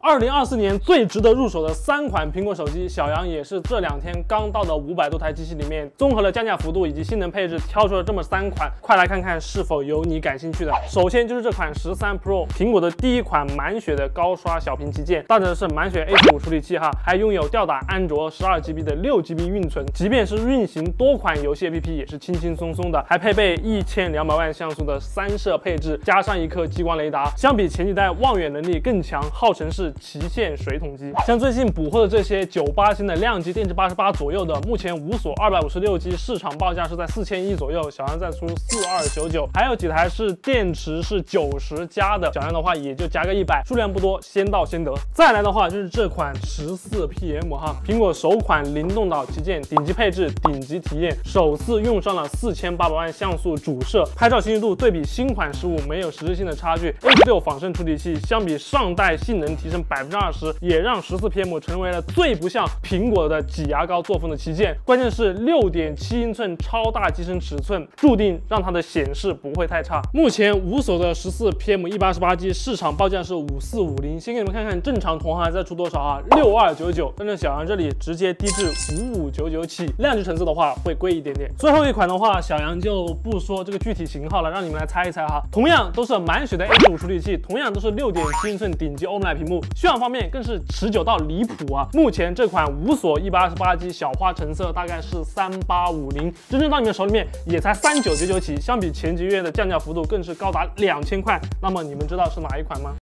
2024年最值得入手的3款苹果手机，小杨也是这2天刚到的500多台机器里面，综合了降价幅度以及性能配置，挑出了这么3款，快来看看是否有你感兴趣的。首先就是这款13 Pro， 苹果的第一款满血的高刷小屏旗舰，搭载的是满血 A15 处理器哈，还拥有吊打安卓12GB 的6GB 运存，即便是运行多款游戏 APP 也是轻轻松松的，还配备1200万像素的3摄配置，加上一颗激光雷达，相比前几代望远能力更强，号称是旗舰水桶机。像最近补货的这些98星的亮机，电池88左右的，目前无锁 256G， 市场报价是在4100左右，小杨再出4299，还有几台是电池是90加的，小杨的话也就加个100，数量不多，先到先得。再来的话就是这款14PM 哈，苹果首款灵动岛旗舰，顶级配置，顶级体验，首次用上了4800万像素主摄，拍照清晰度对比新款15没有实质性的差距。A16 仿生处理器相比上代性能提升20%，也让14PM 成为了最不像苹果的挤牙膏作风的旗舰。关键是6.7英寸超大机身尺寸，注定让它的显示不会太差。目前无锁的14PM 128G 市场报价是5450，先给你们看看正常同行在出多少啊，6299，但是小杨这里直接低至5599起，亮级层次的话会贵一点点。最后一款的话，小杨就不说这个具体型号了，让你们来猜一猜哈。同样都是满血的 A15 处理器，同样都是6.7英寸顶级 OLED 屏幕，渲染方面更是持久到离谱啊！目前这款无锁 128G 小花橙色大概是3850，真正到你们手里面也才3999起，相比前几月的降价幅度更是高达2000块。那么你们知道是哪一款吗？